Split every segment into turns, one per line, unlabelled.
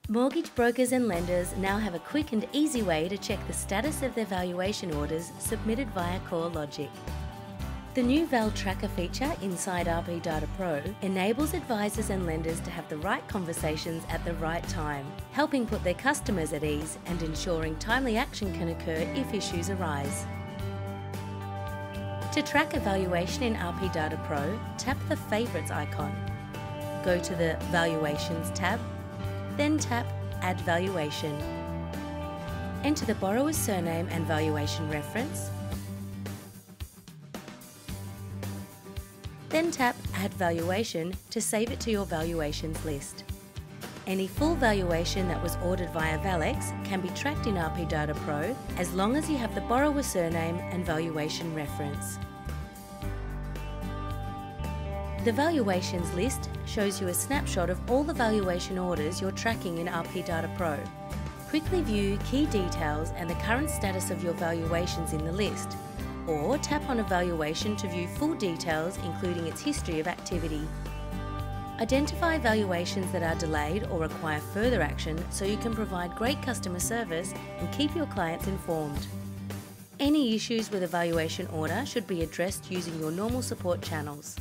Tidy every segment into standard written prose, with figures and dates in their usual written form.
Mortgage brokers and lenders now have a quick and easy way to check the status of their valuation orders submitted via CoreLogic. The new ValTracker feature inside RP Data Pro enables advisors and lenders to have the right conversations at the right time, helping put their customers at ease and ensuring timely action can occur if issues arise. To track a valuation in RP Data Pro, tap the Favorites icon. Go to the Valuations tab, then tap Add Valuation. Enter the borrower's surname and valuation reference, then tap Add Valuation to save it to your valuations list. Any full valuation that was ordered via Valex can be tracked in RP Data Pro as long as you have the borrower's surname and valuation reference. The valuations list shows you a snapshot of all the valuation orders you're tracking in RP Data Pro. Quickly view key details and the current status of your valuations in the list, or tap on a valuation to view full details including its history of activity. Identify valuations that are delayed or require further action so you can provide great customer service and keep your clients informed. Any issues with a valuation order should be addressed using your normal support channels.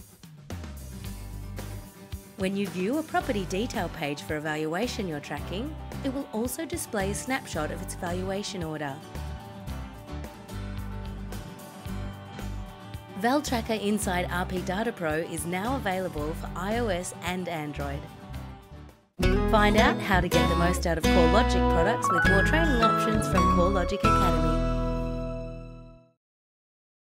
When you view a property detail page for a valuation you're tracking, it will also display a snapshot of its valuation order. ValTracker inside RP Data Pro is now available for iOS and Android. Find out how to get the most out of CoreLogic products with more training options from CoreLogic Academy.